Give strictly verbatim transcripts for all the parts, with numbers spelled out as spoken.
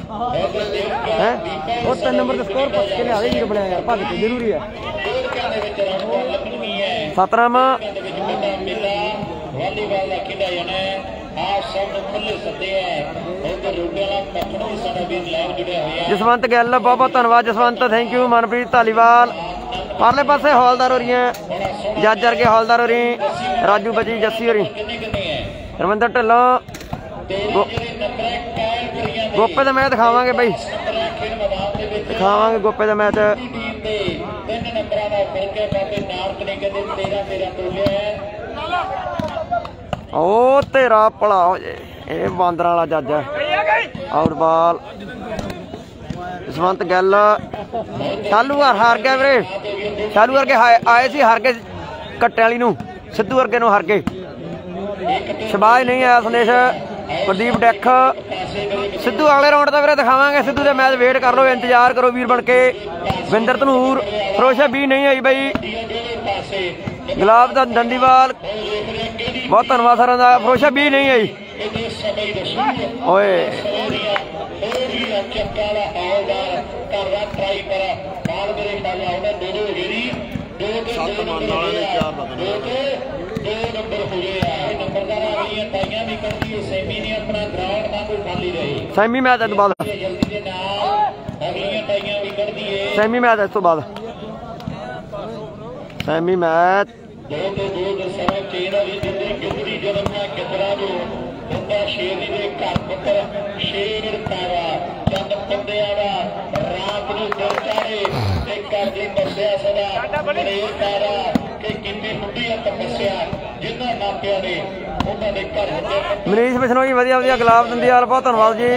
है वो तीन नंबर का स्कोर पुछ के लिया वीर बनाया यार भज के जरूरी है सतनाम जसवंत गैल बहुत बहुत धन्यवाद जसवंत थैंक यू मनप्रीत धालीवाल परले पासे हौलदार हो रही हैं जज वर्गे हौलदार हो रही राजू बची जस्सी हो रही रविंदर ढिल्लों गो, गोपे का मैच दिखावांगे बई दिखावांगे गोपे का मैच ओ तेरा भला हो जाए ये बांदर वाला जज है आउट बॉल जसवंत गैल शालू हार गया वीरे शालू वर्गे आए सी हार के कट्टे वाली नूं सिद्धू वर्गे नूं हार के शबाज नहीं आया संदेश प्रदीप डेख सिद्धू अगले राउंड का वीरे दिखावांगे सिद्धू का मैच वेट कर लो इंतजार करो वीर बन के विंदर धनूर फरोशा भी नहीं आई बई गुलाब डंडीवाल बहुत धन्यवाद सर फरोशा भी नहीं आई ओए सैमी मैच है तो बाद सैमी मैच है इस तो बाद सैमी मैच मनीष बिश्नोई वधिया वधिया गुलाब दंदीवाल बहुत धन्यवाद जी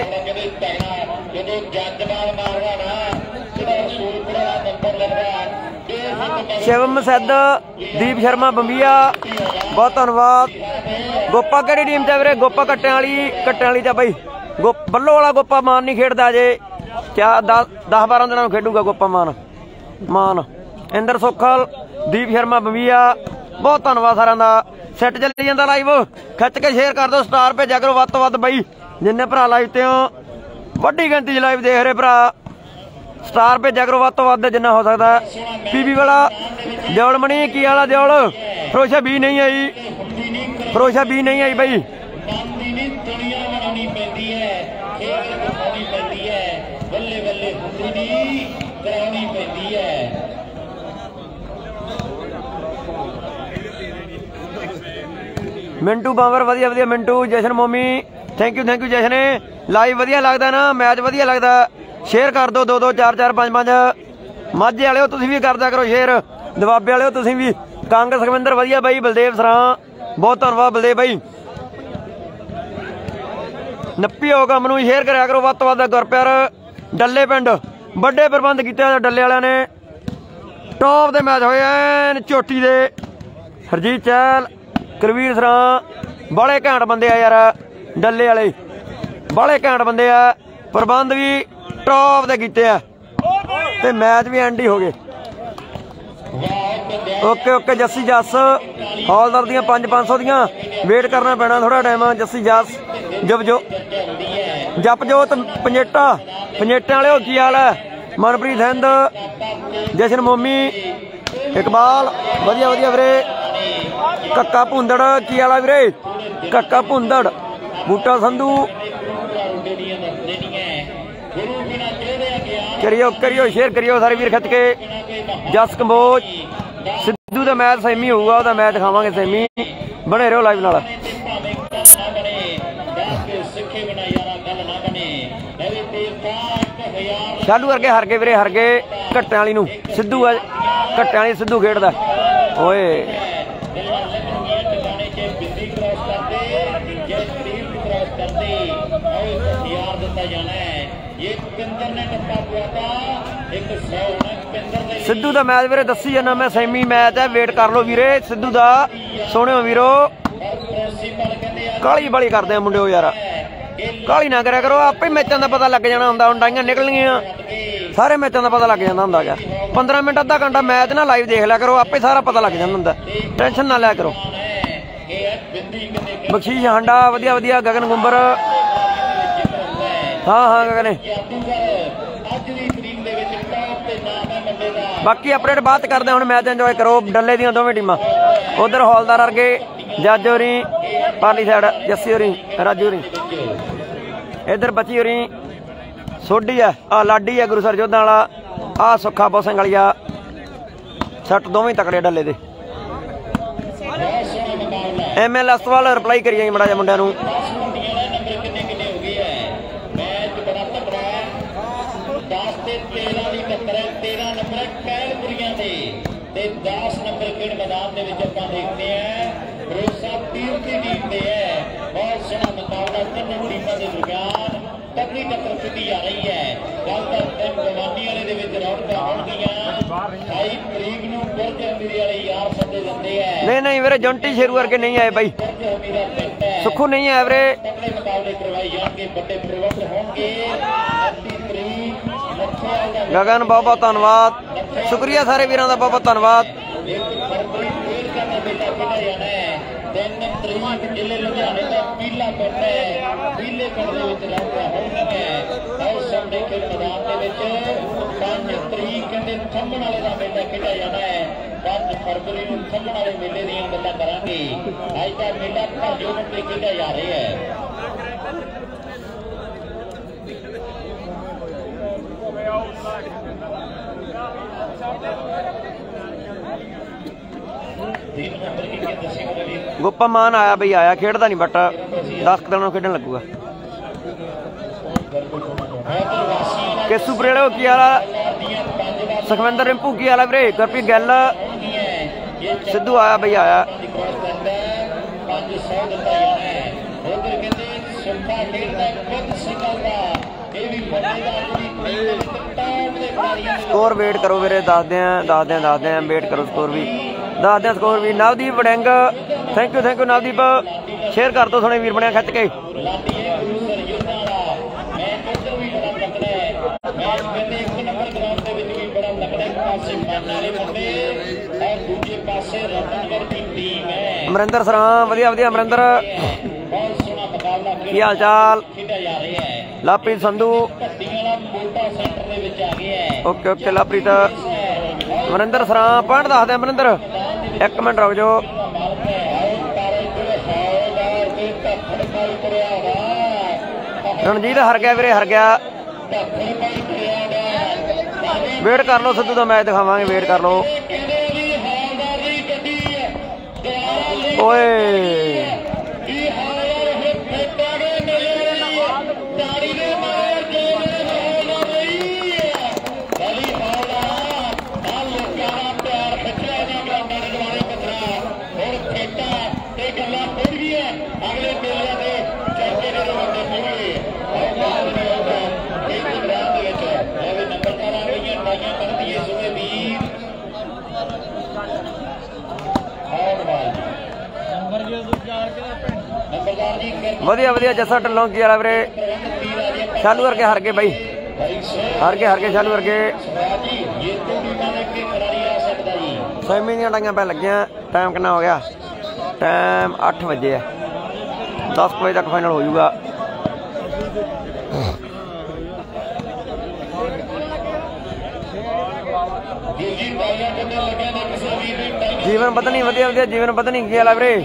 शिवम सैद दीप शर्मा बंबिया बहुत धन्यवाद गोपा किहड़ी टीम च वीरे गोपा कट्टियां वाली कट्टियां वाली च बई गो बल्लो वाला गोपा मान नहीं खेडदा अजे क्या दस दस बारह दिनों खेडूगा गोपा मान मान इंदर सोखल दीप शर्मा बंबिया बहुत धन्यवाद सारा का सैट चली जाता लाइव खिच के शेयर कर दो स्टार भेजा करो वध तो वध बई जिन्ने भरा लाइव ते हो वड्डी गिनती च लाइव देख रहे भरा स्टार भेजा करो वध तो वध जिन्ना हो सकता पीबी वाला दियोल मणि की वाला दियोल फरोशा भी नहीं आई फरोशा भी नहीं आई बई मिंटू बावर वधिया वधिया Mintu Jashan Momi thank you thank you Jashan live वधिया लगता ना मैच वधिया लगता शेयर कर दो दो दो चार चार पाँच पाँच माझे वाले तुसीं भी करदा करो शेयर दबाबे वाले तुसीं भी कांग सुखविंदर वधिया बई बलदेव सरां बहुत धन्यवाद बलदेव बई नप्पी हो काम नूं शेयर करा करो वध तो वध गुरप्यार डल्ले पिंड बड़े प्रबंध किए डल्ले वालियां ने टॉप दे मैच होए एन चोटी दे हरजीत चहल करवीर सरां बड़े घैंट बंदे आ यार डल्ले वाले बड़े घैंट बंदे आ प्रबंध भी टॉप दे कीते आ ते मैच भी एंड ही हो गए ओके ओके जस्सी जस हौलदार दियां पांच पाँच सौ दियां वेट करना पैना थोड़ा टाइम जस्सी जस जब जो जप जोत पंजेटा पंजेटे वाले की हाल है मनप्रीत हिंद जशन मोमी इकबाल वधिया वधिया वीरे कक्का भुंदड़ की वाला वीरे कक्का भुंदड़ बूटा संधू करियो करियो शेयर करियो सारे वीर खच के जस कंबोज सिद्धू का मैच सेमी होगा वह मैच दिखावांगे सेमी बने रहो लाइव नाल शालू वर्गे हार गए वीरे हार गए कट्टे वाली नूं सिद्धू कट्टे वाली सिद्धू खेडदा ओए सिद्धू का मैच वीरे दसी जाना मैं सेमी मैच है वेट कर लो वीरे सिद्धू का सोने वीरो काली बड़ी करते हैं मुंडे यार काली ना करा करो आपे मैचों का पता लग जाना होंगे डाइयां निकलनियां सारे मैचों का पता लग जाता होंगे क्या पंद्रह मिनट अद्धा घंटा मैच ना लाइव देख लिया करो आपे सारा पता लग जाता होंगे टेंशन ना लिया करो बख्शीश हांडा वधिया वधिया गगन गुंबर हाँ हाँ गगने बाकी अपडेट बात करते हुण मैच इंजॉय करो डल्ले दी दोवें टीमां उधर हौलदार वर्गे जज होरी पारली साइड जस्सी होरी राजू होरी इधर बची होरी सोडी है आ लाडी है गुरुसर जोधा वाला आ सुखा बोसिंग वाली आ सट दोवें तकड़े डल्ले दे एम एल अस्तवाल रिप्लाई करिए मड़ा जा मुंडिया नूं दस नंबर खेड मैदान देखते हैं भरोसा तीर की टीम से है बहुत सोहना मुकाबला तीनों टीमों के दरमियान तगड़ी टक्कर सीधी आ रही है कल का दिन गवानी वाले रौनक होणगियां अठाई तरीक नूं बुरज अमीरी वाले यार सदे दिंदे हैं नहीं नहीं वीरे जंटी शेरू वर्गे नहीं आए भाई सुखू नहीं आए वीरे तगड़े मुकाबले करवाए जाएंगे बड़े प्रबंध होंगे उनतीस तरीक गगन बहुत बहुत धन्यवाद शुक्रिया सारे वीरों का बहुत बहुत धन्यवाद तीन तरीक जिले लुधियाने का पीला पिंड है पीले पिंड और सामने खेल मैदान के पांच तरीक कहते थंबण वाले का मेला खेड़ा जाना है पांच फरवरी को थंबण वाले मेले दी गल्लां करांगे अज का मेला भाजो मंडी खेड़ा जा रहा है गोपा मान आया बई आया खेडदा नहीं बट दस दिन खेडन लगूगा केसू परेड़े की वाला सुखविंदर रिंपू की वाला वीरे गुरप्रीत गैल सिद्धू आया बई आया स्कोर वेट करो वीरे दस दें दस दें दस दें वेट करो स्कोर भी दस दें स्कोर भी Navdeep Warring thank you thank you Navdeep share कर दो थोड़े वीर बने खिच के अमरिंदर सरां वधिया वधिया अमरिंदर की हाल चाल Lovepreet Sandhu okay okay Lovepreet Amarinder Sran point दस दे अमरिंदर एक मिनट रुक जाओ रणजीत हर गया वीरे हर गया वेट कर लो सिद्धू का मैच दिखावांगे वेट कर लो ओए वधिया वधिया जस्सा ढिल्लों की वाला वीरे चालू करके हार गए बई हार गए हार गए चालू करके सैमी दी टाइयां पै लगियां टाइम कितना हो गया टाइम अठ बजे है दस बजे तक फाइनल हो जाऊगा जीवन पत्नी वधिया वधिया जीवन पत्नी की वाला वीरे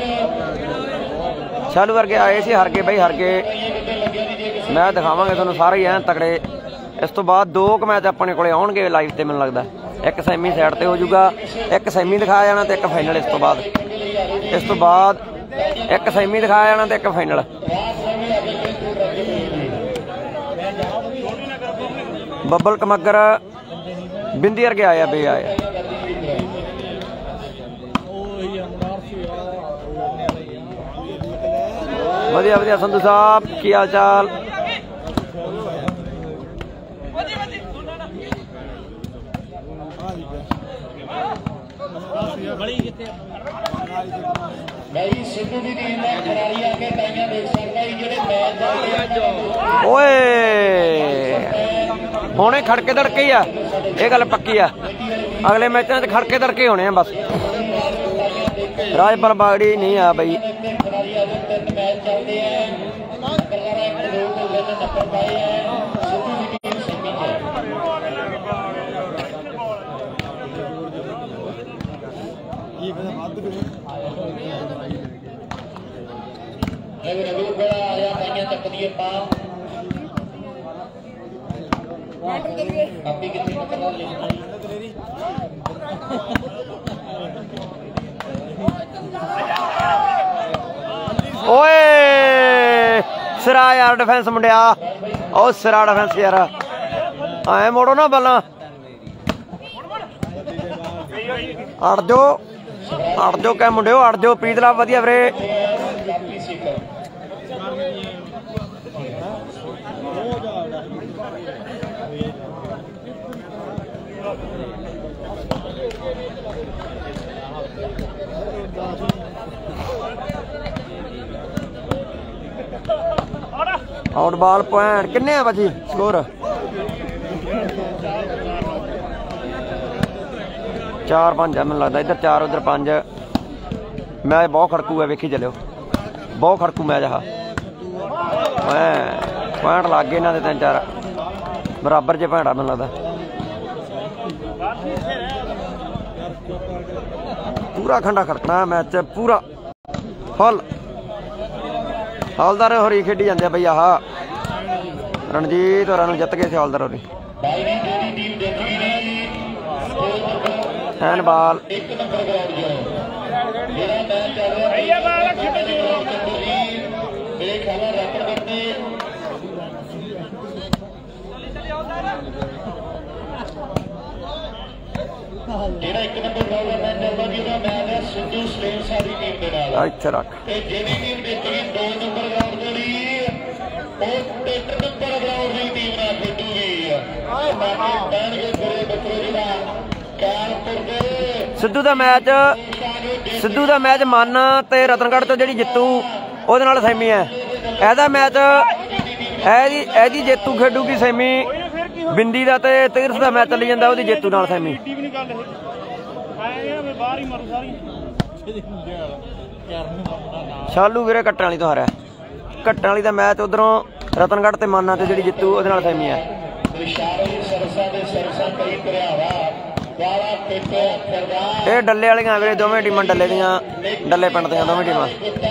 चालू करके आए सी हार के बई हार के मैच दिखावांगे तुहानूं सारे ही हैं तगड़े इस तो बाद दो क मैच अपने कोले आउणगे लाइव ते मैनूं लगदा एक सैमी साइड ते हो जाऊगा एक सैमी दिखाया जाना ते एक फाइनल इस तो बाद इस तो बाद एक सैमी दिखाया जाना ते एक फाइनल बब्बल कमगर बिंदी वर्गे आया बे आया वधिया वधिया संधू साहब की हाल चाल ओए होने खड़के दड़के ही आ ये गल पक्की आ अगले मैचों च खड़के दड़के होने बस राजपाल बागड़ी नहीं आ बई नंबर पाए हैं सिद्धू की टीम सेमी है। रघु बड़ा आया पाइया तक दिए पा अभी कितनी पकड़ ले ओए सिरा यार डिफेंस मुंडिया ओ सिरा डिफेंस यार आए मोड़ो ना बल्ला अड़ जो अड़ जो क्या मुंडियो अड़ जो पीतला वधिया वीरे आउट बॉल पॉइंट किन्ने है भाजी स्कोर चार पांच है मैनूं लगता इधर चार उधर पांच मैच बहुत खड़कू है वेखी चलियो बहुत खड़कू मैच हा पॉइंट लग गए इन्होंने तीन चार बराबर च भैड़ा मैनूं लगता पूरा खंडा खड़कना मैच पूरा फुल हौलदार होरी खेडी जाते बई आह रणजीत होरां नूं जित गए सी हौलदार होरी हैंड बॉल ਜਿਹੜਾ ਇੱਕ ਨੰਬਰ ਗਰਾਊਂਡ ਦਾ ਮੈਚ ਚੱਲਦਾ ਜੀ ਉਹਦਾ ਮੈਚ ਹੈ ਸਿੱਧੂ ਸਟੇਨ ਸਾਡੀ ਟੀਮ ਦੇ ਨਾਲ ਇੱਥੇ ਰੱਖ ਤੇ ਜਿਹੜੀ ਟੀਮ ਜਿੱਤੇਗੀ ਦੋ ਨੰਬਰ ਗਰਾਊਂਡ ਦੇ ਲਈ ਉਹ ਤਿੰਨ ਨੰਬਰ ਗਰਾਊਂਡ ਦੀ ਟੀਮ ਨਾਲ ਖੇਡੂਗੀ ਆਹ ਬਾਕੀ ਪੈਣਗੇ ਗੁਰੇ ਬੱਕਰੇ ਜਿਹੜਾ ਕਾਨਪੁਰ ਦੇ ਸਿੱਧੂ ਦਾ ਮੈਚ ਸਿੱਧੂ ਦਾ ਮੈਚ ਮਨ ਤੇ ਰਤਨਗੜ੍ਹ ਤੋਂ ਜਿਹੜੀ ਜਿੱਤੂ ਉਹਦੇ ਨਾਲ ਸੈਮੀ ਹੈ ਇਹਦਾ ਮੈਚ ਇਹਦੀ ਇਹਦੀ ਜੇਤੂ ਖੇਡੂਗੀ ਸੈਮੀ ਬਿੰਦੀ ਦਾ ਤੇ ਤੀਰਥ ਦਾ ਮੈਚ ਚੱਲੀ ਜਾਂਦਾ ਉਹਦੀ ਜੇਤੂ ਨਾਲ ਸੈਮੀ ਸ਼ਾਲੂ ਵੀਰੇ ਕੱਟਣ ਵਾਲੀ ਤੋਂ ਹਾਰਿਆ ਕੱਟਣ ਵਾਲੀ ਦਾ ਮੈਚ ਉਧਰੋਂ ਰਤਨਗੜ੍ਹ ਤੇ ਮਾਨਾ ਤੇ ਜਿਹੜੀ ਜਿੱਤੂ ਉਹਦੇ ਨਾਲ ਸੈਮੀ ਹੈ ਇਹ ਡੱਲੇ ਵਾਲੀਆਂ ਵੀਰੇ ਦੋਵੇਂ ਟੀਮਾਂ ਡੱਲੇ ਦੀਆਂ ਡੱਲੇ ਪਿੰਡ ਦੀਆਂ ਦੋਵੇਂ ਟੀਮਾਂ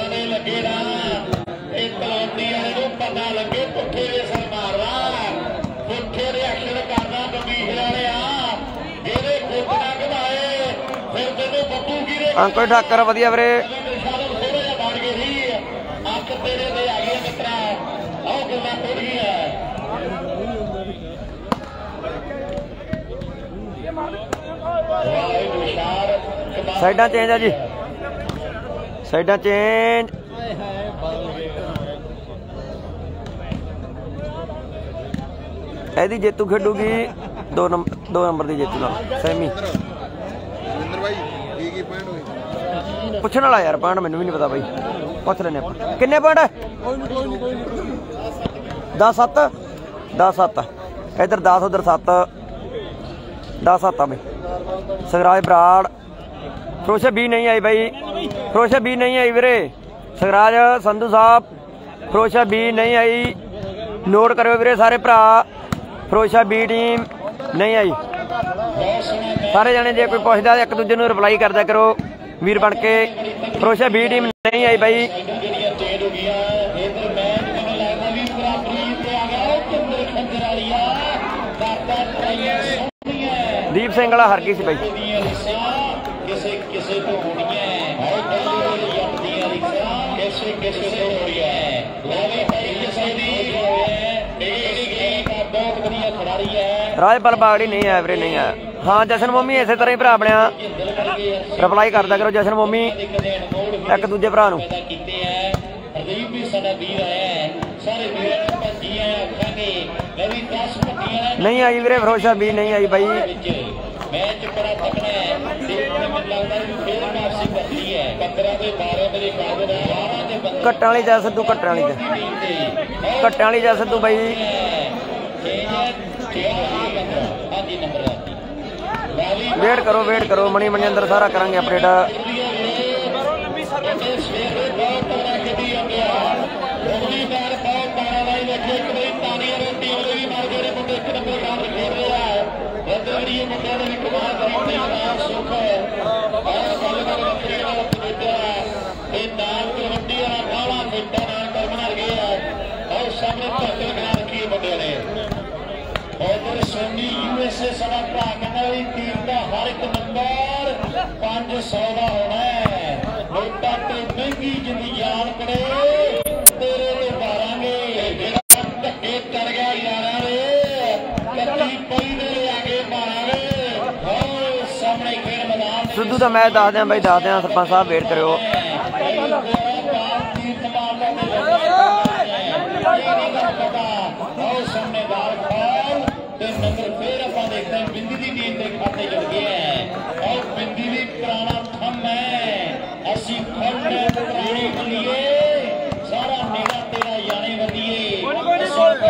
अंकुर ठाकर वधिया वीरे साइडा चेंज है जी साइडा चेंज एदी जेतू खेडूगी दो नंबर दो नंबर की जेतू नाल सैमी पुछने वाला यार पॉइंट मैनू भी नहीं पता भाई पुछ लेने किन्ने पॉइंट दस सत्त दस सत्त इधर दस उधर सत्त दस सत्त आ भाई सगराज बराड़ फरोशा बी नहीं आई भाई फरोशा बी नहीं आई वीरे सगराज संधू साहब फरोशा बी नहीं आई नोट करो वीरे सारे भरा फरोशा बी टीम नहीं आई सारे जने जे कोई पुछदा एक दूजे नूं रिप्लाई करदा करो वीर बन के फरोशा बी टीम नहीं आई भाई दीप सिंह वाला हर गई सी भाई राजपाल बागड़ी नहीं आया वीरे नहीं आया हाँ जशन मोमी इस तरह ही भरा बनया रिप्लाई करदा करो जशन मोमी एक दूजे भरा नूं नहीं आई वीरे फरोशा भी नहीं आई भाई कट्टां वाली जा सिद्धू कट्टां वाली जा कट्टां वाली जा सिद्धू भाई वेट करो वेट करो मणि मनजिंदर सारा करांगे अपडेट ਕਰੀਏ ਮੁੰਡਿਆਂ ਦੇ ਵੀ ਕਮਾਲ ਕਰਾਉਣ ਦੀ ਆਵਾਜ਼ ਸੁੱਖ ਔਰ ਗੱਲਬਾਤ ਵੱਖਰੀ ਦਾ ਪੁੱਤਰਾ ਇਹ ਨਾਲ ਕਬੱਡੀ ਵਾਲਾ ਬਾਹਲਾ ਫਿੱਟਾ ਨਾਲ ਕਰਮਣ ਲੱਗੇ ਆ ਔਰ ਸਾਹਮਣੇ ਧੱਕ ਲਗਾ ਰੱਖੀ ਮੁੰਡਿਆਂ ਨੇ ਉਧਰ ਸੋਨੀ ਯੂਐਸਏ ਸਾਡਾ ਭਰਾ ਕਹਿੰਦਾ ਵੀ ਟੀਮ ਦਾ ਹਰ ਇੱਕ ਨੰਬਰ ਪੰਜ ਸੌ ਦਾ ਹੋਣਾ ਹੈ ਨੋਟਾਂ ਤੇ ਮਹਿੰਗੀ ਜਿੰਦੀ ਜਾਨ ਕਰੇ ਤੇਰੇ ਤੇ ਮਾਰਾਂਗੇ ਜਿਹੜਾ ਧੱਕੇ ਕਰ ਗਿਆ ਯਾਰਾਂ ਦੇ ਕੱਤੀ ਪਈ ਦੇ ਆਗੇ ਮਾਰਾਂਗੇ ਹੋਰ ਸਾਹਮਣੇ ਖੇਡ ਮੈਦਾਨ ਸਿੱਧੂ ਦਾ ਮੈਚ ਦੱਸ ਦਿਆਂ ਬਾਈ ਦੱਸ ਦਿਆਂ ਸਰਪੰਚ ਸਾਹਿਬ ਵੇਟ ਕਰਿਓ ਸਾਹਮਣੇ ਬਾਲ ਖਾਲ ਤੇ ਨੰਬਰ ਫੇਰ ਆਪਾਂ ਦੇਖਦੇ ਹਾਂ ਬਿੰਦੀ ਦੀ ਟੀਮ ਦੇ ਖਾਤੇ ਜੁੜ ਗਏ ਹੈ ਔਰ ਬਿੰਦੀ ਵੀ ਪੁਰਾਣਾ ਥੰਮ ਹੈ ਅਸੀਂ ਖੰਡ ਪੁਰਾਣੀ ਬੱਲੀਏ ਸਾਰਾ ਨੇੜਾ ਤੇਰਾ ਜਾਣੇ ਵਧੀਏ ਉਧਰ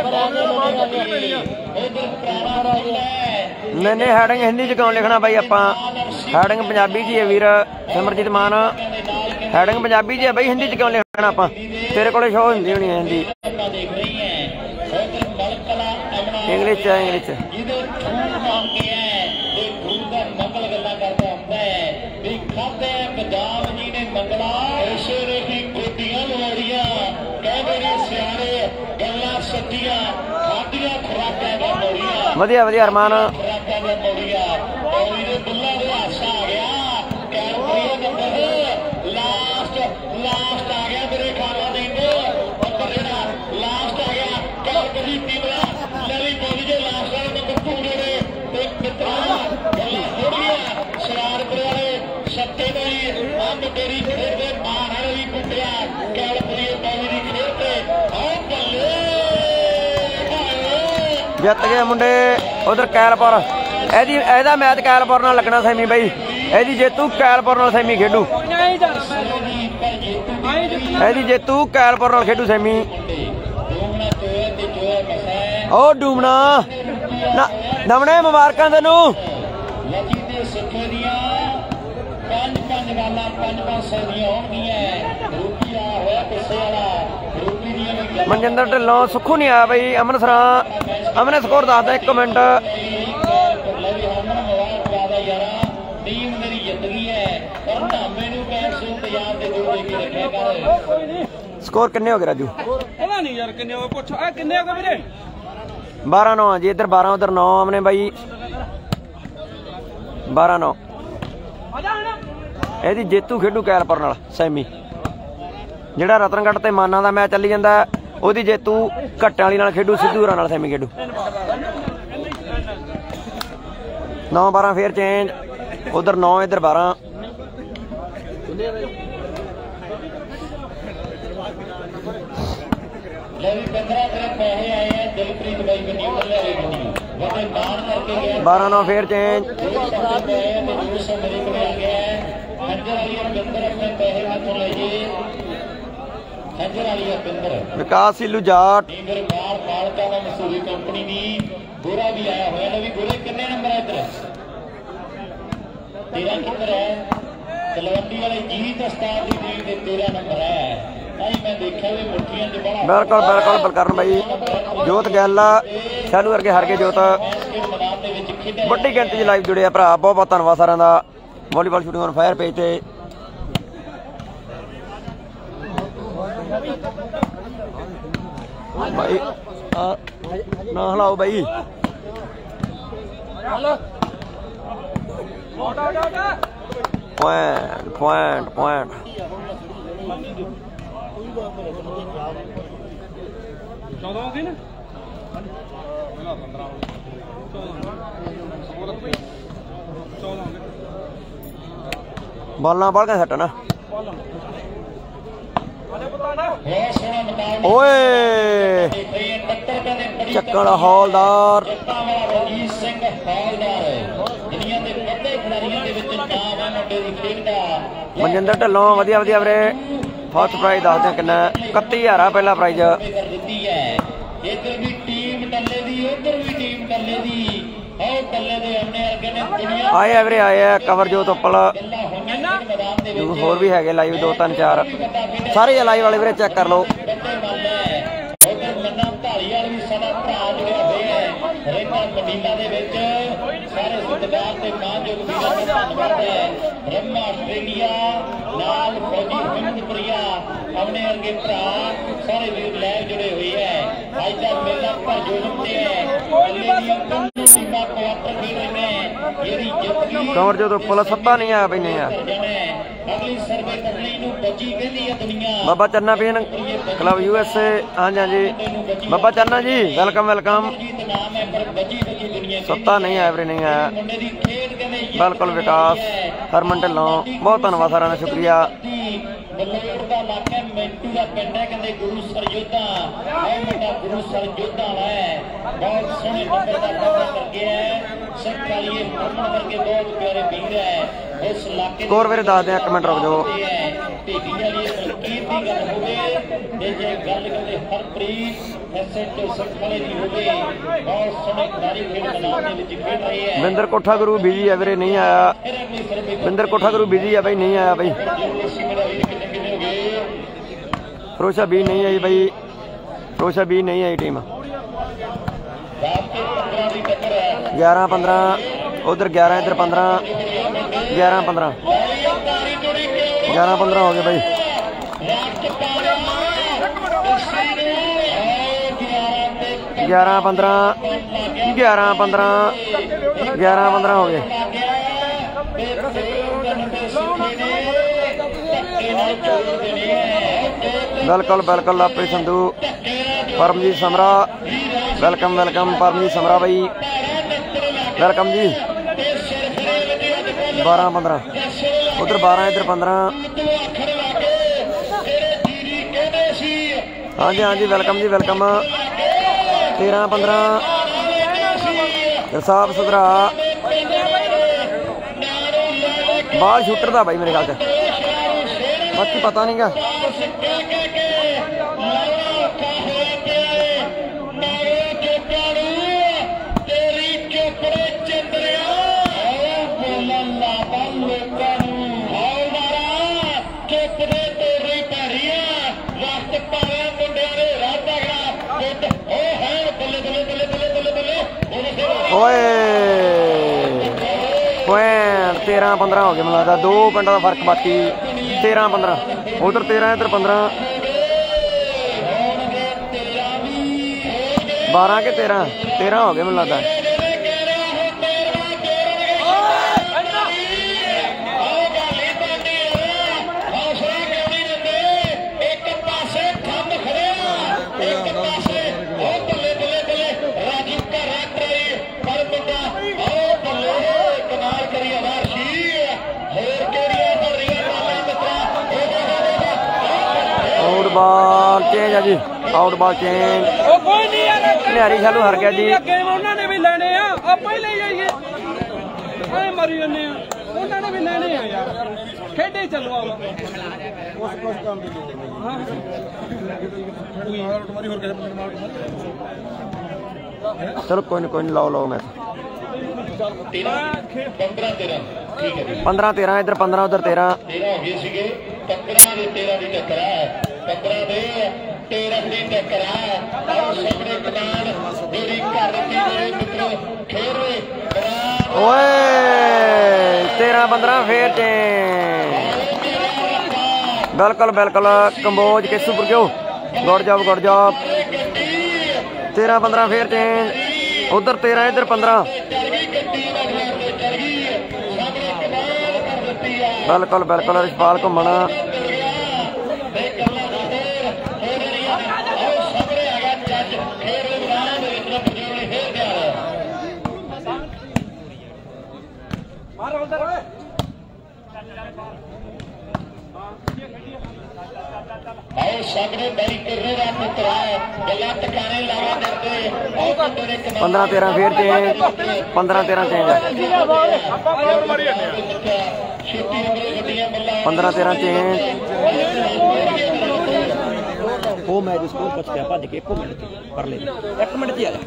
ਪੁਰਾਣਾ ਥੰਮ ਹੈ ਨਹੀਂ ਨਹੀਂ ਹੈਡਿੰਗ ਹਿੰਦੀ ਚ ਕਿਉਂ ਲਿਖਣਾ ਬਾਈ ਆਪਾਂ ਹੈਡਿੰਗ ਪੰਜਾਬੀ ਚ ਹੀ ਹੈ ਵੀਰ ਸਿਮਰਜੀਤ ਮਾਨ ਹੈਡਿੰਗ ਪੰਜਾਬੀ ਚ ਹੈ ਬਾਈ ਹਿੰਦੀ ਚ ਕਿਉਂ ਲਿਖਣਾ ਆਪਾਂ ਤੇਰੇ ਕੋਲੇ ਸ਼ੋਅ ਹੁੰਦੀ ਹੋਣੀ ਹੈ ਹਿੰਦੀ ਦੇਖ ਰਹੀ ਹੈ ਉਧਰ ਮਲਕਲਾ ਇੰਗਲਿਸ਼ ਚ ਇੰਗਲਿਸ਼ ਚ ਜਿਹਦੇ ਖੂਨ ਮੰਗਦੇ ਹੈ ਤੇ ਖੂਨ ਦਾ ਮੰਗਲ ਗੱਲਾਂ ਕਰਦਾ ਹੁੰਦਾ ਹੈ ਵੀ ਖਾਦੇ ਪੰਜਾਬ ਜੀ ਨੇ ਮੰਗਲਾ ਇਸੇ ਨੇ ਕੀ ਗੋਡੀਆਂ ਲਵਾੜੀਆਂ ਕਹਿੰਦੇ ਨੇ ਸਿਆਣੇ ਗੱਲਾਂ ਸੱਚੀਆਂ ਖਾਦੀਆਂ ਖੁਰਾਕਾਂ ਦਾ ਮੋੜੀਆਂ ਵਧੀਆ ਵਧੀਆ ਅਰਮਾਨ ਖੁਰਾਕਾਂ ਦਾ ਮੋੜੀਆਂ ਪੌੜੀ ਦੇ ਬੁੱਲਾਂ ਦੇ ਹਾਸਾ ਆ ਗਿਆ ਕੈਲਕਰੀਆ ਨੰਬਰ ਲਾਸਟ ਲਾਸਟ ਆ ਗਿਆ ਮੇਰੇ ਖਾਣਾ ਦੇ ਉੱਪਰ ਜਿਹੜਾ ਲਾਸਟ ਆ ਗਿਆ ਕੈਲਕਰੀ ਟੀਮ ਦਾ ਲੜੀ ਬੋਲੀ ਜੇ ਲਾਸਟ ਵਾਲੇ ਨੰਬਰ ਪੂਰੇ ਨੇ ਤੇ ਮਿੱਤਰਾਂ ਗੱਲਾਂ ਥੋੜੀਆਂ ਸ਼ਰਾਰਤ ਵਾਲੇ ਸੱਤੇ ਬਈ ਆ ਮੁੰਡੇਰੀ ਖੇਡਦੇ ਮਾਰ ਵਾਲੇ ਵੀ ਕੁੱਟਿਆ ਕੈਲਕਰੀ ਬੋਲੀ ਦੀ ਖੇਡ ਤੇ ਆਹ ਬੱਲੇ ਜਿੱਤ ਗਏ ਮੁੰਡੇ ਉਧਰ ਕੈਲਪੁਰ ਇਹਦੀ ਇਹਦਾ ਮੈਚ ਕੈਲਪੁਰ ਨਾਲ ਲੱਗਣਾ ਸੈਮੀ ਬਾਈ ਇਹਦੀ ਜੇਤੂ ਕੈਲਪੁਰ ਨਾਲ ਸੈਮੀ ਖੇਡੂ ਇਹਦੀ ਜੇਤੂ ਕੈਲਪੁਰ ਨਾਲ ਖੇਡੂ ਸੈਮੀ ਉਹ ਡੂਮਣਾ ਨਵਣੇ ਮੁਬਾਰਕਾਂ ਤੈਨੂੰ ਲੱਜੀ ਦੇ ਸਿੱਖੇ ਦੀਆਂ ਪੰਜ ਪੰਜ ਗਾਲਾਂ ਪੰਜ ਪੰਜ ਸੌ ਦੀਆਂ ਹੋਣਗੀਆਂ ਰੁਪਈਆ ਹੋਇਆ ਕਿਸੇ ਵਾਲਾ ਰੁਪਈ ਦੀਆਂ ਮਨਜਿੰਦਰ ਢਿੱਲੋਂ ਸੁੱਖੂ ਨਹੀਂ ਆਇਆ ਬਈ ਅਮਨ ਸਰਾਂ ਅਮਨ ਸਕੋਰ ਦੱਸਦਾ ਇੱਕ ਮਿੰਟ ਟੀਮ ਮੇਰੀ ਜ਼ਿੰਦਗੀ ਹੈ ਪਰ ਧਾਮੇ ਨੂੰ ਪੈਸੇ ਇੰਤਜ਼ਾਮ ਦੇ ਦੂਰ ਦੇ ਕੇ ਰੱਖਿਆ ਕਰ ਸਕੋਰ ਕਿੰਨੇ ਹੋ ਗਏ ਰਾਜੂ ਪਤਾ ਨਹੀਂ ਯਾਰ ਕਿੰਨੇ ਹੋ ਪੁੱਛ ਆ ਕਿੰਨੇ ਹੋ ਗਏ ਵੀਰੇ ਬਾਰਾਂ ਨੌ ਜੀ ਇੱਧਰ ਬਾਰਾਂ ਉਧਰ ਨੌ ਆਮਨੇ ਬਾਈ ਬਾਰਾਂ ਨੌ ਇਹਦੀ ਜੇਤੂ ਖੇਡੂ ਕੈਲਪੁਰ ਨਾਲ ਸੈਮੀ ਜਿਹੜਾ ਰਤਨਗੜ੍ਹ ਤੇ ਮਾਨਾ ਦਾ ਮੈਚ ਚੱਲੀ ਜਾਂਦਾ ਉਹਦੀ ਜੇਤੂ ਘੱਟਾਂ ਵਾਲੀ ਨਾਲ ਖੇਡੂ ਸਿੱਧੂਰਾਂ ਨਾਲ ਸੈਮੀ ਖੇਡੂ ਨੌ ਬਾਰਾਂ ਫੇਰ ਚੇਂਜ ਉਧਰ ਨੌ ਇੱਧਰ ਬਾਰਾਂ ਲੈ ਵੀ ਪੰਦਰਾਂ ਤੇਰੇ ਪੈਸੇ ਆਏ ਆ ਦਿਲਪ੍ਰੀਤ ਬਾਈ ਗੱਡੀ ਵੱਲੇ ਵਾਲੀ ਗੱਡੀ ਵੱਡੇ ਮਾਨ ਕਰਕੇ ਗਿਆ ਬਾਰਾਂ ਨੌ ਫੇਰ ਚੇਂਜ ਦੋ ਸੌ ਤੇ ਦੋ ਸੌ ਮੇਰੇ ਕੋਲ ਆ ਗਿਆ ਖੰਜਰ ਵਾਲੀ ਬਿੰਦਰ ਆਪਣੇ ਪੈਸੇ ਹੱਥੋਂ ਲੈ ਜੇ ਖੰਜਰ ਵਾਲੀ ਬਿੰਦਰ ਵਿਕਾਸ ਸਿੱਲੂ ਜਾਟ ਨੀਂਦਰ ਮਾਲ ਮਾਲਕਾ ਦਾ ਮਸੂਰੀ ਕੰਪਨੀ ਦੀ ਗੋਰਾ ਵੀ ਆਇਆ ਹੋਇਆ ਲੈ ਵੀ ਗੋਰੇ ਕਿੰਨੇ ਨੰਬਰ ਹੈ ਇੱਧਰ ਤੇਰਾ ਨੰਬਰ ਹੈ ਤਲਵੰਡੀ ਵਾਲੇ ਜੀਤ ਉਸਤਾਦ ਦੀ ਟੀਮ ਦੇ ਤੇਰਾ ਨੰਬਰ ਹੈ ਨਹੀਂ ਮੈਂ ਦੇਖਿਆ ਵੀ ਮੁੱਠੀਆਂ 'ਚ ਬੜਾ ਬਿਲਕੁਲ ਬਿਲਕੁਲ ਬਲਕਰਨ ਬਾਈ ਜੋਤ ਗੱਲ ਸ਼ਾਲੂ ਵਰਗੇ ਹਰ ਕੇ ਜੋਤ ਮੈਦਾਨ ਦੇ ਵਿੱਚ ਖੇਡਿਆ ਵੱਡੀ ਗਿਣਤੀ 'ਚ ਲਾਈਵ ਜੁੜੇ ਆ ਭਰਾ ਬਹੁਤ ਬਹੁਤ ਧੰਨਵਾਦ ਸਾਰਿਆਂ ਦਾ volleyball shooting on fire page ਤੇ ਬਾਈ ਨਾ ਹਲਾਓ ਬਾਈ ਪੁਆਇੰਟ ਪੁਆਇੰਟ ਪੁਆਇੰਟ ਚੌਦਾਂ ਹੋ ਗਏ ਨਾ ਬਾਲਾਂ ਬਾਲ ਕੇ ਸੱਟ ਨਾ ਬਹੁਤ ਸੋਹਣਾ ਮੁਕਾਬਲਾ ਓਏ ਦੇਖ ਰਹੀ ਹੈ ਟੱਕਰ ਕਹਿੰਦੇ ਬੜੀ ਚੱਕਣ ਹੌਲਦਾਰ ਜੱਟਾਂ ਵਾਲਾ ਰਣਜੀਤ ਸਿੰਘ ਹੌਲਦਾਰ ਦੁਨੀਆ ਦੇ ਵੱਡੇ ਖਿਡਾਰੀਆਂ ਦੇ ਵਿੱਚ ਨਾਮ ਹੈ ਮੁੰਡੇ ਦੀ ਖੇਡ ਦਾ ਮਨਜਿੰਦਰ ਢਿੱਲੋਂ ਵਧੀਆ ਵਧੀਆ ਵੀਰੇ ਫਸਟ ਪ੍ਰਾਈਜ਼ ਦੱਸਦੇ ਕਿੰਨਾ ਇਕੱਤੀ ਹਜ਼ਾਰ ਆ ਪਹਿਲਾ ਪ੍ਰਾਈਜ਼ ਕਰ ਦਿੱਤੀ ਹੈ ਇੱਧਰ ਵੀ ਟੀਮ ਟੱਲੇ ਦੀ ਉੱਧਰ ਵੀ ਟੀਮ ਟੱਲੇ ਦੀ ਉਹ ਟੱਲੇ ਦੇ ਆਉਣੇ ਵਰਗੇ ਨੇ ਦੁਨੀਆ ਆਏ ਆ ਵੀਰੇ ਆਏ ਆ ਕਵਰ ਜੋਤ ਉੱਪਲ ਗੱਲਾਂ ਹੋਈਆਂ ਨੇ ਮੈਦਾਨ ਦੇ ਵਿੱਚ ਹੋਰ ਵੀ ਹੈਗੇ ਲਾਈਵ ਦੋ ਤਿੰਨ ਚਾਰ ਸਾਰੇ ਲਾਈਵ ਵਾਲੇ ਵੀਰੇ ਚੈੱਕ ਕਰ ਲਓ ਵੱਡੇ ਮੱਲ ਹੈ ਉੱਧਰ ਮੰਨਾ ਢਾਲੀ ਵਾਲ ਵੀ ਸਾਡਾ ਭਰਾ ਜੁੜਿਆ ਹੋਇਆ ਹੈ ਰੇਤਾ ਮੰਡੀਲਾ ਦੇ ਵਿੱਚ ਸਾਰੇ सरदार के मानयोग वीरों का धन्यवाद है। ब्रह्मा ऑस्ट्रेलिया नाल फौजी हिंदप्रिया अपने अर्गे भरा सारे वीर लैब जुड़े हुए है। आज का मेला पर जोड़ते हैं क्वार्टर खेल रहे हैं। कमर जो तो पुलिस सत्ता नहीं आया भाई नहीं यार। अगली सर्वे करने नूं बची कहंदी है दुनिया। बाबा चन्ना पीन क्लब यूएसए। हाँ जी हाँ जी बाबा चन्ना जी वेलकम वेलकम। सत्ता नहीं आया भाई नहीं आया बिल्कुल। विकास हरमन ढिल्लों बहुत धन्यवाद सारा ने शुक्रिया। बलोड़ का इलाका मिंटू का पिंड है कहते गुरु सर योद्धा मुंडा गुरु सर योद्धा वाला है। बहुत सोहने नंबर का कब्जा करके है सिख वाली हरमन वर्गे बहुत प्यारे वीर है उस इलाके स्कोर मेरे दस दें एक मिनट रुक जाओ। ढेडी वाली बलकीर की गल होवे जे जे गल करते हरप्रीत एसएचओ सिख वाले दी होवे बहुत सोहने खिलाड़ी खेल मैदान दे विच खेल रहे हैं। बिंदर कोठा गुरु बिजी है वीरे नहीं आया। बिंदर कोठा गुरु बिजी है भाई नहीं आया भाई। फरोशा बी नहीं आई भाई। फरोशा बी नहीं आई टीम। ग्यारह पंद्रह उधर ग्यारह इधर पंद्रह ग्यारह पंद्रह ग्यारह पंद्रह हो गए भाई। ग्यारह पंद्रह ग्यारह पंद्रह ग्यारह पंद्रह हो गए। बिल्कुल बिल्कुल लापरी संधू परमजीत समरा वेलकम वेलकम परमजीत समरा भाई वेलकम जी। बारह पंद्रह उधर बारह इधर पंद्रह। हाँ जी हाँ जी वेलकम जी वेलकम। तेरह पंद्रह साहब सदरा बाल शूटर था भाई मेरे ख्याल से बाकी पता नहीं गा। तेरह पंद्रह हो गया मुझे लगता दो पिंडों का फर्क बाकी। तेरह पंद्रह उधर तेरह इधर पंद्रह बारह के तेरह तेरह हो गया मुझे लगता है। बॉल चेंज है जी आउट बॉल चेंज। निहारी शालू हार गया जी। गेम उन्होंने भी लेने आ आप ही ले जाइए ऐ मरी जन्ने आ उन्होंने भी लेने आ यार खेडे चलो आओ। चलो कोई नहीं कोई नहीं लाओ लाओ मैच। पंद्रह तेरह इधर पंद्रह उधर तेरह तेरह पंद्रह फिर बिल्कुल बिल्कुल कंबोज के सुपर क्यों गुड जॉब गुड जॉब। तेरह पंद्रह फिर चेंज उधर तेरह इधर पंद्रह बिल्कुल बिल्कुल रिशपाल घुमना पंद्रह तेरह फिर चेंज पंद्रह तेरह चेंज है पंद्रह तेरह चेंज। वो मैच स्कोर बच गया भज के एक मिनट कर ले एक मिनट ही आ जा।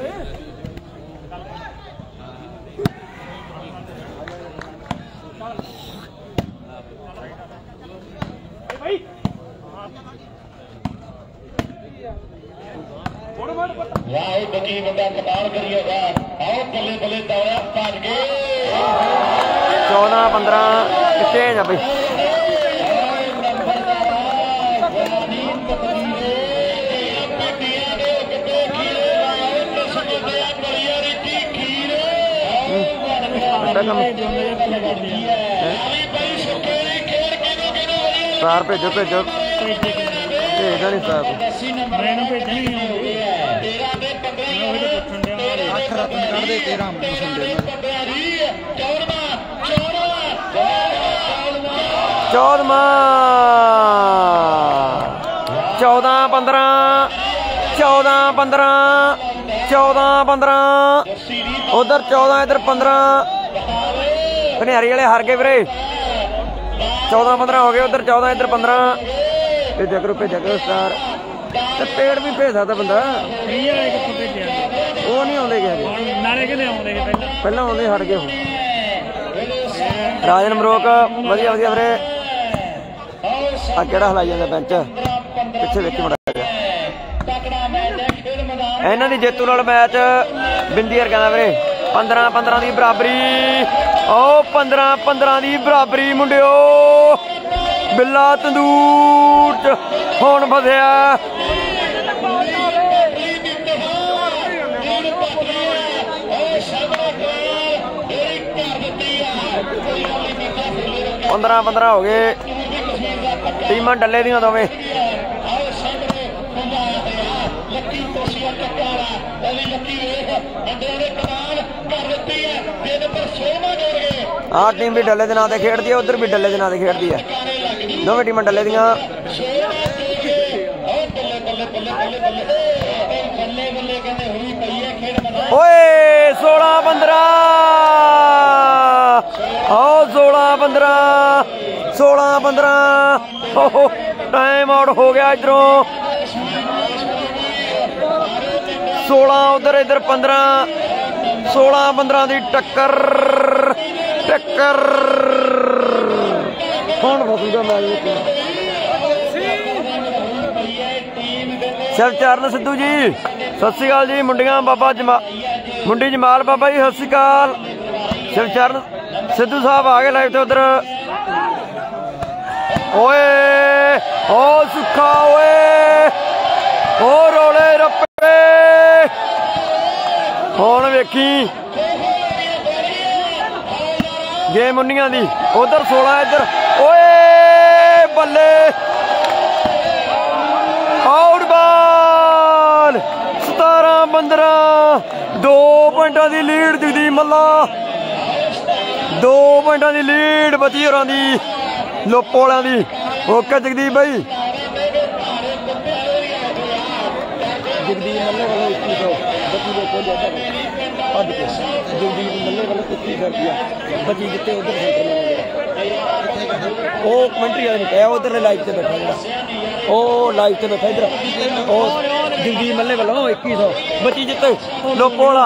What about वाह बकी बंदा कमाल करी होगा आओ बल्ले बल्ले दौड़ा भज गए चौदह पंद्रह चेंज है बई सार भेजो भेजो भेजदा नहीं सार चौदमा चौदह पंद्रह चौदह पंद्रह चौदह पंद्रह उधर चौदह इधर पंद्रह भनियारी वाले हार गए वीरे चौदह पंद्रह हो गए उधर चौदह इधर पंद्रह भेजा करो भेजा करो स्टार ते पेड़ भी भेज सकता बंदा वो नहीं आते गए पहला आते हट गए राजन मरोक वधिया वधिया वीरे आ केड़ा हलाई जांदा बेंच पिछे देखी मुड़ा इन्हां दी जेतू नाल मैच बिंदी हर कहंदा वीरे पंद्रह पंद्रह की बराबरी ओ पंद्रह पंद्रह की बराबरी मुंडिओ बिल्ला तंदूर च हुण फसिया पंद्रह पंद्रह हो गए टीमां डल्ले दियां दोवें आ टीम भी डल्ले के नाम से खेडती है उधर भी डल्ले के नाम से खेडती है दोवें टीमां डल्ले दियां ओए सोलह पंद्रह आओ सोलह पंद्रह सोलह पंद्रह टाइम आउट हो गया इधरों सोलह उधर इधर पंद्रह सोलह पंद्रह की टक्कर टक्कर कौन फसूगा मैच शिवचरण सिद्धू जी सत श्री अकाल जी मुंडियां बाबा जमा मुंडी जमाल बाबा जी सत श्री अकाल शिवचरण सिद्धू साहब आ गए लाइव तो उधर ओए ओ सुखा ओए ओ रोले रप्पे हुण वेखी गेम उन्नियां दी उधर सोलह इधर ओए बल्ले आउट बॉल सतारह पंद्रह दो पॉइंटा की लीड जगदीप मल्ला दो पॉइंटा की लीड बची होरां दी लोपो वालियां दी ओके जगदीप भाई जगदीप मल्ले वालों इक्की सौ बची लोपो जगदीप मल्ले वालों इक्की सौ रुपया बची जिते उधर वो कमेंट्री वाले नहीं पाया उधर लाइव से बैठा जरा ओ लाइव से बैठा इधर ओ जगदीप मल्ले वालों इक्की सौ बची जिते लोपो वाला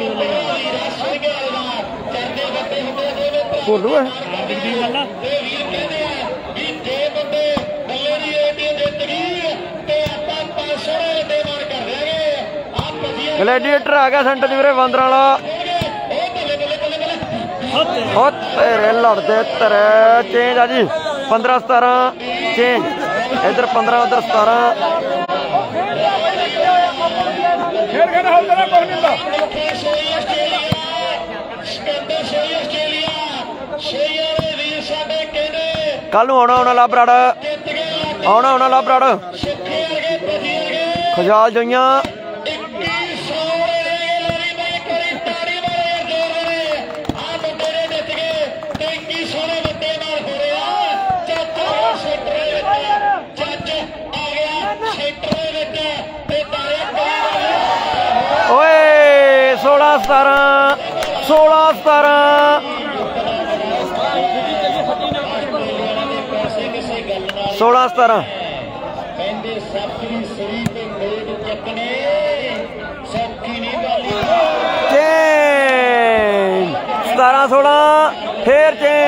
बोलू है ग्लैडिएटर आ गया सेंटर वीरे बांदर वाला तेरे लड़ते तेरे चेंज आ जी पंद्रह सतारह चेंज इधर पंद्रह उधर सतारह कल आना आना ला बराड़ आना आना ला बराड़ खजाल जोइयां सोलह सतारह सोलह सतारह सोलह सतारह चेंज सतारह सोलह फिर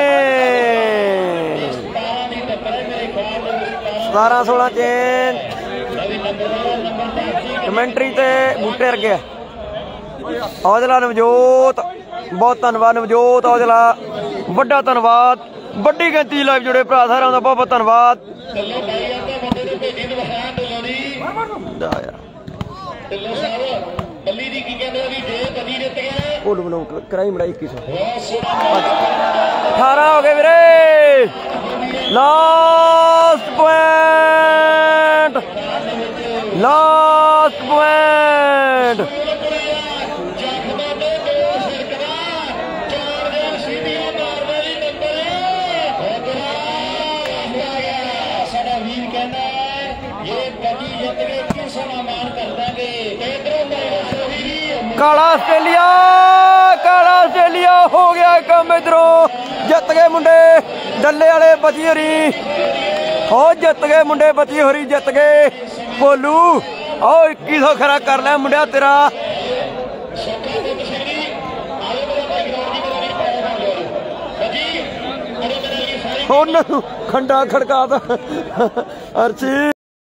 चेंज सतारह सोलह चेंज ਕਮੈਂਟਰੀ ਤੇ ਬੂਟੇ ਵਰਗੇ ਔਜਲਾ ਨਵਜੋਤ, ਬਹੁਤ ਧੰਨਵਾਦ ਨਵਜੋਤ ਔਜਲਾ, ਵੱਡਾ ਧੰਨਵਾਦ। ਵੱਡੀ ਗਿਣਤੀ ਲਾਈਵ ਜੁੜੇ ਭਰਾ ਸਾਰਿਆਂ ਦਾ ਬਹੁਤ ਬਹੁਤ ਧੰਨਵਾਦ। ਕਰਾਈ ਮੜਾਈ ਇੱਕੀ ਸੌ ਅਠਾਰਾਂ ਹੋ ਗਏ ਵੀਰੇ। Last point, last point. काला आस्ट्रेलिया, काला आस्ट्रेलिया हो गया काम इधरों, जित गए मुंडे डल्ले वाले बची हरी, हो जित गए मुंडे बची हरी जित गए। भोलू ओ इक्की सौ खरा कर लिया मुंडिया तेरा। खंडा खड़का अर्शी